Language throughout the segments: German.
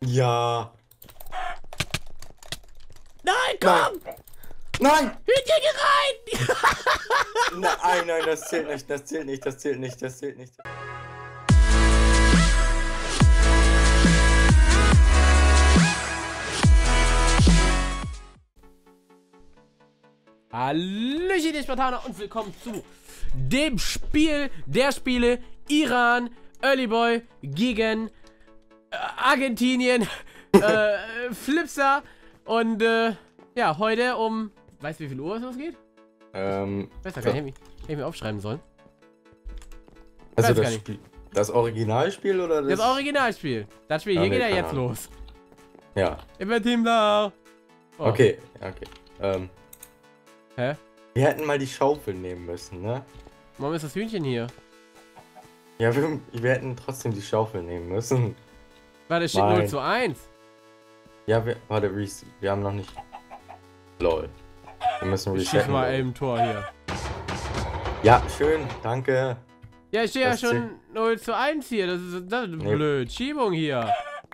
Ja. Nein, komm! Nein! Hühnchen, geh rein! Nein, nein, das zählt nicht, das zählt nicht, das zählt nicht, das zählt nicht. Hallöchen, ihr Spartaner, und willkommen zu dem Spiel der Spiele Iran Early Boy gegen Argentinien Flipster. Und ja, heute um, weißt du, wie viel Uhr es losgeht? Weiß gar nicht, hätte ich mir aufschreiben sollen. Also das Originalspiel oder das? Das Originalspiel. Das Spiel, hier geht ja jetzt los. Ja. Immer Team Blau. Oh. Okay, okay. Hä? Wir hätten mal die Schaufel nehmen müssen, ne? Warum ist das Hühnchen hier? Ja, wir hätten trotzdem die Schaufel nehmen müssen. Warte, es steht 0:1. Ja, warte, wir haben noch nicht... Lol. Wir müssen Ich schieß resetten. mal eben Tor hier. Ja, schön, danke. Ja, ich stehe ja schon 0:1 hier. Das ist blöd. Schiebung hier.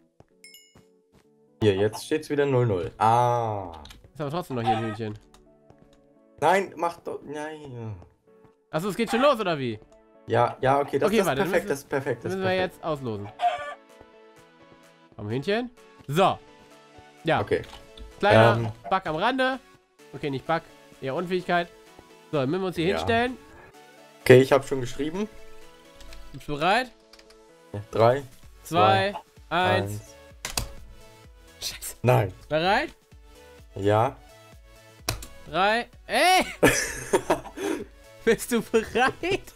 Hier, jetzt steht's wieder 0:0. Ah. Ist aber trotzdem noch hier ein Hühnchen. Nein, mach doch... Nein. Achso, es geht schon los, oder wie? Ja, ja, okay, das ist warte, perfekt, das ist perfekt. Das müssen wir jetzt auslosen. Komm, Hühnchen. So. Ja. Okay. Kleiner Bug am Rande. Okay, nicht Bug, eher Unfähigkeit. So, dann müssen wir uns hier hinstellen. Okay, ich habe schon geschrieben. Bist du bereit? 3, 2, 1. Scheiße. Nein. Bereit? Ja. 3. Ey! Bist du bereit?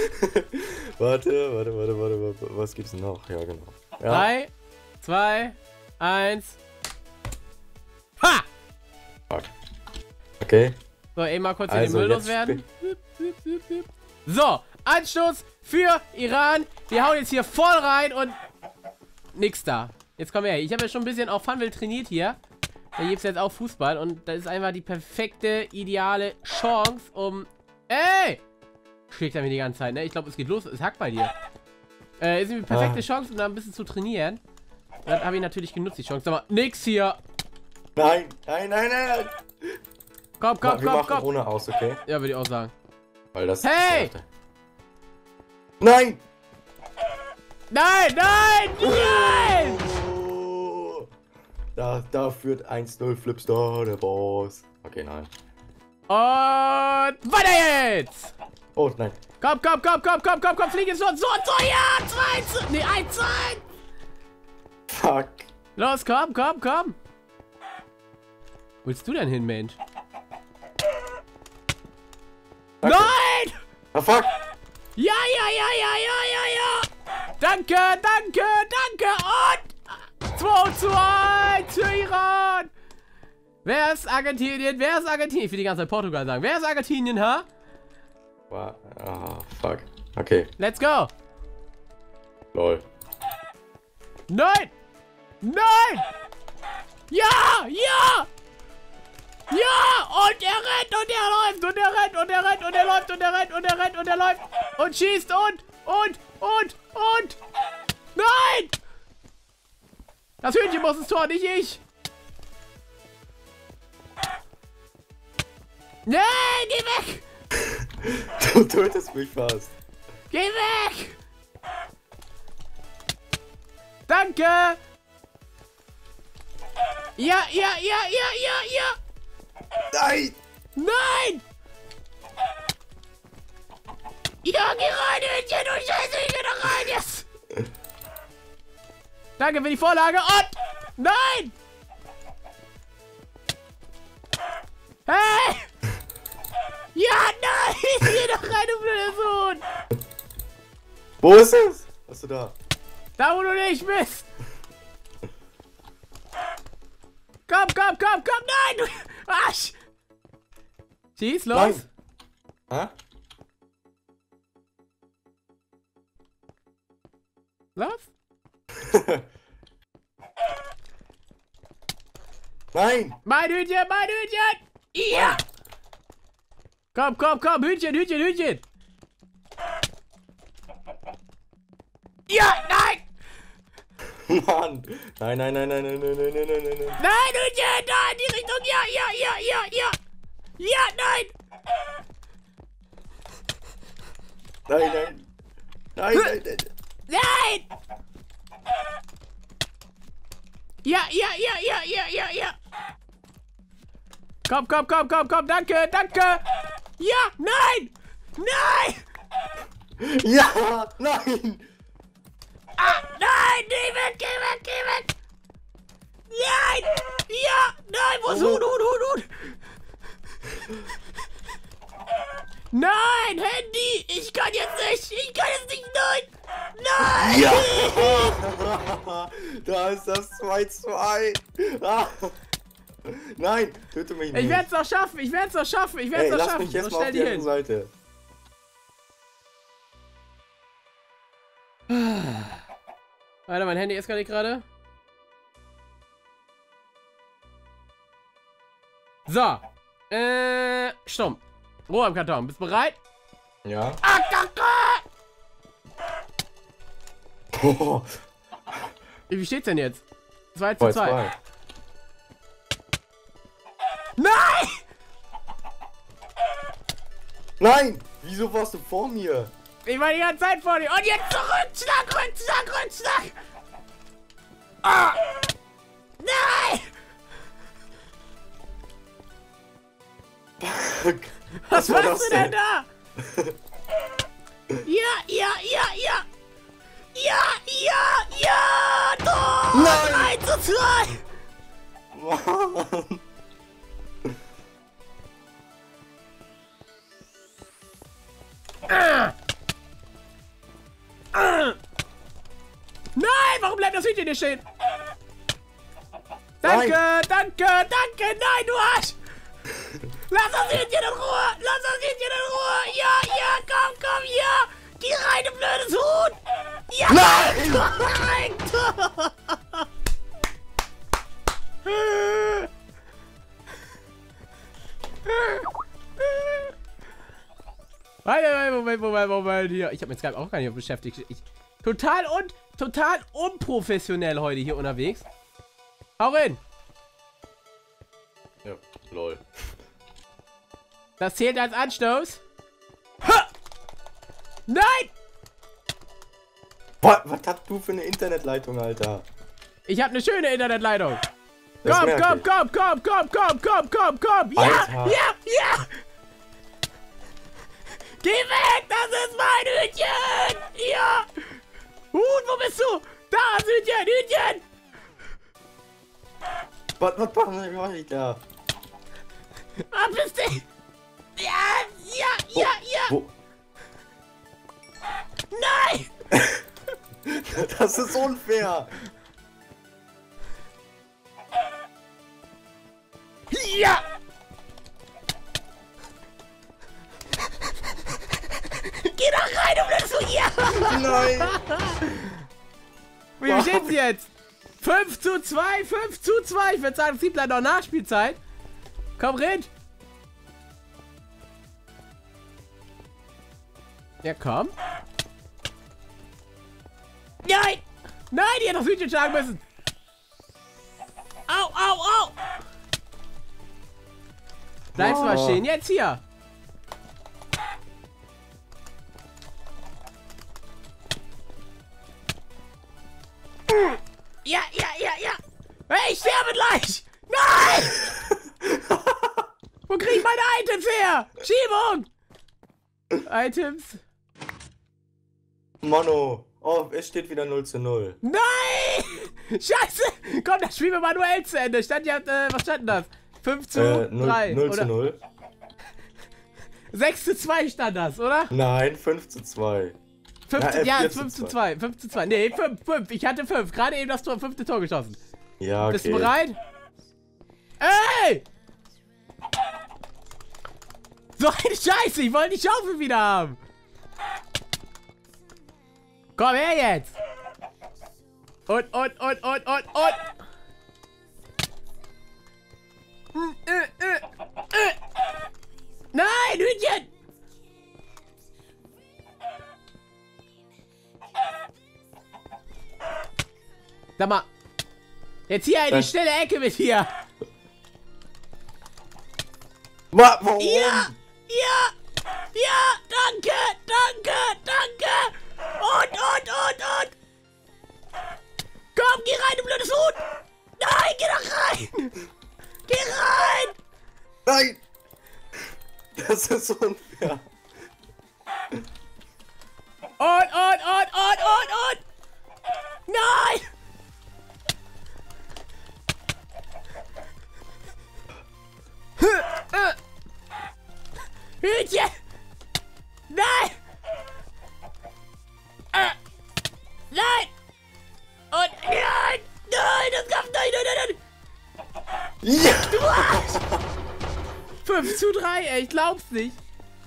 Warte. Was gibt's denn noch? Ja, genau. Ja. 3, 2, 1. Ha! Fuck. Okay. So, eben mal kurz Also in den Müll loswerden. So, Anstoß für Iran. Wir hauen jetzt hier voll rein und nix da. Jetzt komm her. Ich habe ja schon ein bisschen auf Funville trainiert hier. Da gibt's jetzt auch Fußball und das ist einfach die perfekte, ideale Chance, um... Ey! Schlägt er mir die ganze Zeit, ne? Ich glaube, es geht los. Es hackt bei dir. Ist eine perfekte Chance, um da ein bisschen zu trainieren. Und dann habe ich natürlich genutzt, die Chance. Aber nix hier. Nein. Komm. Wir machen ohne aus, okay? Ja, würde ich auch sagen. Weil das... Hey! Nein! Nein! Oh, da führt 1-0 Flipster, der Boss. Okay, nein. Und weiter jetzt! Oh, nein. Komm, flieg jetzt so, ja! 2-1! Ne, 1-1! Fuck. Los, komm! Wo willst du denn hin, Mensch? Danke. Nein! Ah, fuck! Ja! Danke! Und 2:1 für Iran! Wer ist Argentinien? Ich will die ganze Zeit Portugal sagen. Wer ist Argentinien, ha? Oh, fuck. Okay. Let's go! Lol. Nein! Ja! Und er rennt und er läuft und er rennt und er rennt und er läuft und er rennt und er rennt und er läuft und schießt und nein! Das Hühnchen muss ins Tor, nicht ich! Nein, geh weg! Du tötest mich fast. Geh weg! Danke! Ja! Nein! Ja, geh rein, Hühnchen, du Scheiße, ich geh da rein, yes! Danke für die Vorlage und... Nein! Hey! Ja, nein! Geh doch rein, du blöder Sohn! Wo ist es? Was du da? Da, wo du nicht bist! Komm, nein! Du Arsch! Schieß, los! Hä? Los! Nein! Mein Hühnchen! Ja! Komm, Hühnchen! Ja, nein! Mann. Nein, nein, nein, nein, nein, nein, nein, nein, nein, nein. Nein, Hühnchen, da in die Richtung. Ja, ja, ja, ja, ja. Ja, nein. Nein, nein. Nein, nein, nein. Nein. Ja, ja, ja, ja, ja, ja, ja. Komm, komm, komm, komm, komm. Danke, danke. Ja, nein. Nein. Ja, nein. Ah, nein, geh weg, geh weg, geh weg. Nein. Ja, nein, wo ist Hut, Hut, Hut, Hut. Nein, Handy. Ich kann jetzt nicht. Ich kann jetzt nicht. Nein. Nein. Ja. Da ist das 2-2. Ah. Nein, töte mich nicht. Ich werde es noch schaffen. Ich werde es noch schaffen. Ich werde Ey, es noch lass schaffen. mich jetzt So mal auf schnell die die andere hin. Seite. Warte, mein Handy eskaliert gerade. So. Stumm. Ruhe am Karton. Bist bereit? Ja. Ah, Kacke! Oh, Wie steht's denn jetzt? 2:2. 2-2. Nein! Nein! Wieso warst du vor mir? Ich war die ganze Zeit vor dir. Und jetzt zurück! Schlag, Rückschlag, Rückschlag! Ah! Nein! Was war machst das du denn da? Ja, ja, ja, ja! Ja, ja, ja! Tor! Nein! 3:2! Mann. Nein, warum bleibt das Hühnchen hier stehen? Danke, danke, danke, nein, du Arsch! Lass das Hühnchen in Ruhe! Lass das Hühnchen in Ruhe! Ja, ja, komm, komm, ja! Geh rein, du blödes Huhn! Ja! Nein! Moment, hier. Ich habe mit Skype auch gar nicht beschäftigt. Total unprofessionell heute hier unterwegs. Hau rein! Ja, lol. Das zählt als Anstoß. Ha! Nein! Was hast du für eine Internetleitung, Alter? Ich habe eine schöne Internetleitung. Das Komm, merk komm, ich. komm, komm, komm, komm, komm, komm, komm. Ja, Alter. ja, ja. Geh weg, das ist mein Hühnchen. Ja. Huhn, wo bist du? Da, ist Hühnchen, Hühnchen. Was mach ich da? Verpiss dich. Ja, ja, ja, ja. Wo? Nein. Das ist unfair. Ja. Geh doch rein, du blödes Huhn. Ja. Nein. Wie steht's jetzt? 5:2, 5:2. Ich würde sagen, es gibt leider noch Nachspielzeit. Komm, rennt. Ja, komm. Nein! Nein, die hätte das Hühnchen schlagen müssen. Au, au, au. Bleibst du mal stehen. Jetzt hier. Ja, ja, ja, ja. Hey, ich sterbe gleich. Nein! Wo krieg ich meine Items her? Schiebung! Items. Mono. Oh, es steht wieder 0:0. Nein! Scheiße! Komm, das spielen wir manuell zu Ende. Stand ja, was stand denn das? 5:3. 0:0. 6:2 stand das, oder? Nein, 5:2. 5 ja, 4:2. 5:2. Nee, 5. Ich hatte 5. Gerade eben das fünfte Tor geschossen. Ja, okay. Bist du bereit? Ey! So eine Scheiße, ich wollte die Schaufel wieder haben. Komm her jetzt. Und. Nein, Hühnchen! Sag mal. Jetzt hier in die stille Ecke mit hier. Warum? Ja! Ja! Ja! Danke! Danke! Danke! Und! Komm, geh rein, du blödes Huhn! Nein, geh doch rein! Geh rein! Nein! Das ist unfair. Und! Nein! Hütchen! Nein! Nein! Und nein! Nein, das gab nein! Ja! Du Arsch! 5:3, ey, ich glaub's nicht.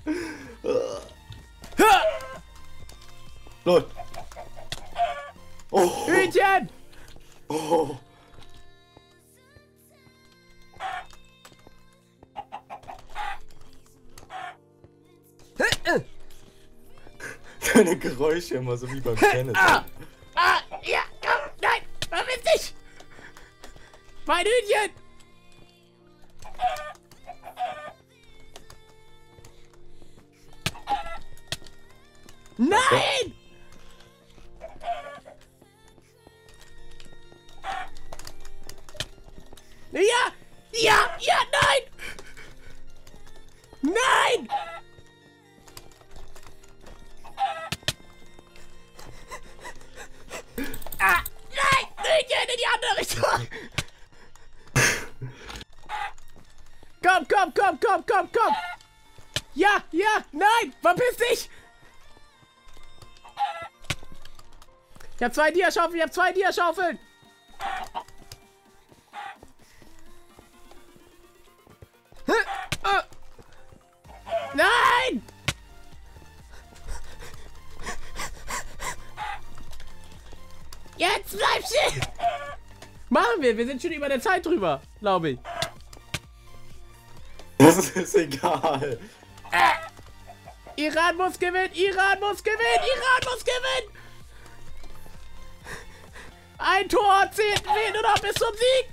Lol. Oh. Hütchen! Oh. Deine Geräusche immer so wie beim Tennis. Ja, komm, nein, verpiss dich! Mein Hütchen! Nein! Ja, nein! Nein! Nein! Hütchen in die andere Richtung! Komm! Ja, nein! Verpiss dich! Ich hab 2 Diaschaufeln! Nein! Jetzt bleib stehen! Machen wir sind schon über der Zeit drüber, glaube ich. Das ist egal. Iran muss gewinnen! Ein Tor zählt nur noch bis zum Sieg!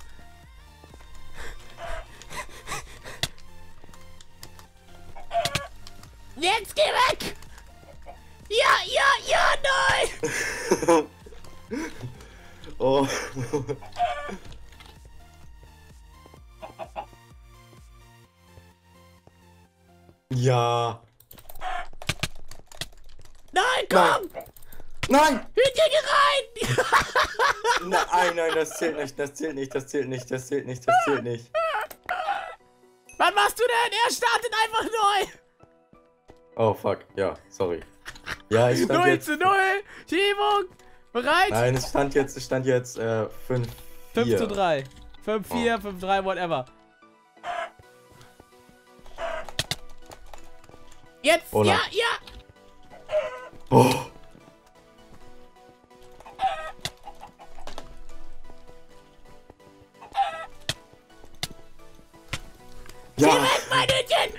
Jetzt geh weg! Ja, nein! Oh. Ja. Nein, komm! Nein! Hütchen, geh rein! Nein, das zählt nicht. Was machst du denn? Er startet einfach neu! Oh fuck, ja, sorry. Ja, ich stand 0:0! Schiebung! Bereit? Nein, es stand jetzt 5-4. 5:3. 5-4, 5-3, whatever. Jetzt! Oh nein. Ja! Oh. Geh Ja! weg, mein Hütchen!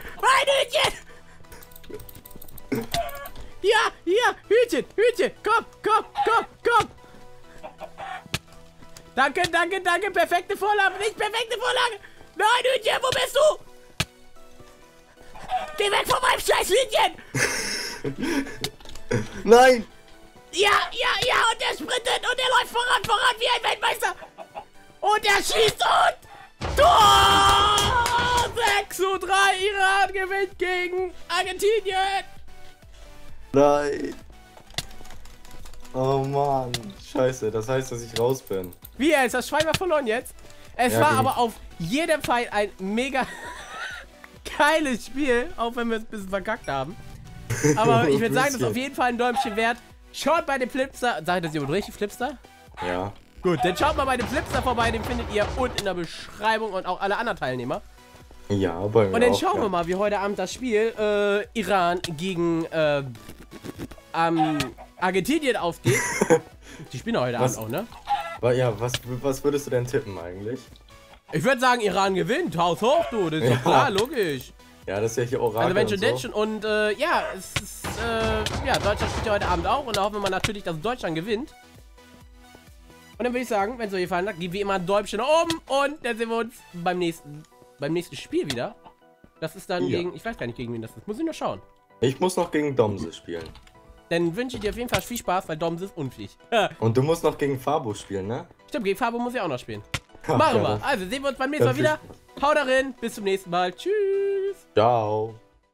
Ja, Hütchen! Komm! Danke, perfekte Vorlage, nicht perfekte Vorlage! Nein, Hütchen, wo bist du? Geh weg von meinem scheiß Hütchen! Nein! Ja, und er sprintet und er läuft voran wie ein Weltmeister! Und er schießt und... Tor! 6:3, Iran gewinnt gegen Argentinien! Nein! Oh Mann, scheiße, das heißt, dass ich raus bin. Wie jetzt? Das Schwein war verloren jetzt? Es Ja, war gegen- aber auf jeden Fall ein mega geiles Spiel, auch wenn wir es ein bisschen verkackt haben. Aber ich würde sagen, das ist auf jeden Fall ein Däumchen wert. Schaut bei dem Flipster, sag ich das jemand richtig, Flipster? Ja. Gut, dann schaut mal bei dem Flipster vorbei, den findet ihr unten in der Beschreibung und auch alle anderen Teilnehmer. Ja, bei mir Und dann auch, schauen ja. wir mal, wie heute Abend das Spiel Iran gegen Argentinien ausgeht. Die spielen heute Was? Abend auch, ne? Ja, was würdest du denn tippen eigentlich? Ich würde sagen, Iran gewinnt. Haus hoch, du. Das ist Ja. doch klar, logisch. Ja, das ist ja hier Orakel Also wenn schon und denn so. schon. Und ja, es ist, ja, Deutschland spielt ja heute Abend auch. Und da hoffen wir mal natürlich, dass Deutschland gewinnt. Und dann würde ich sagen, wenn es euch gefallen hat, gebt wie immer ein Däumchen nach oben. Und dann sehen wir uns beim nächsten Spiel wieder. Das ist dann gegen, ich weiß gar nicht, gegen wen das ist. Muss ich nur schauen. Ich muss noch gegen Domse spielen. Dann wünsche ich dir auf jeden Fall viel Spaß, weil Domse ist unfähig. Und du musst noch gegen Fabo spielen, ne? Stimmt, gegen Fabo muss ich auch noch spielen. Machen wir. Also sehen wir uns beim nächsten Mal wieder. Haut rein, bis zum nächsten Mal. Tschüss. Ciao.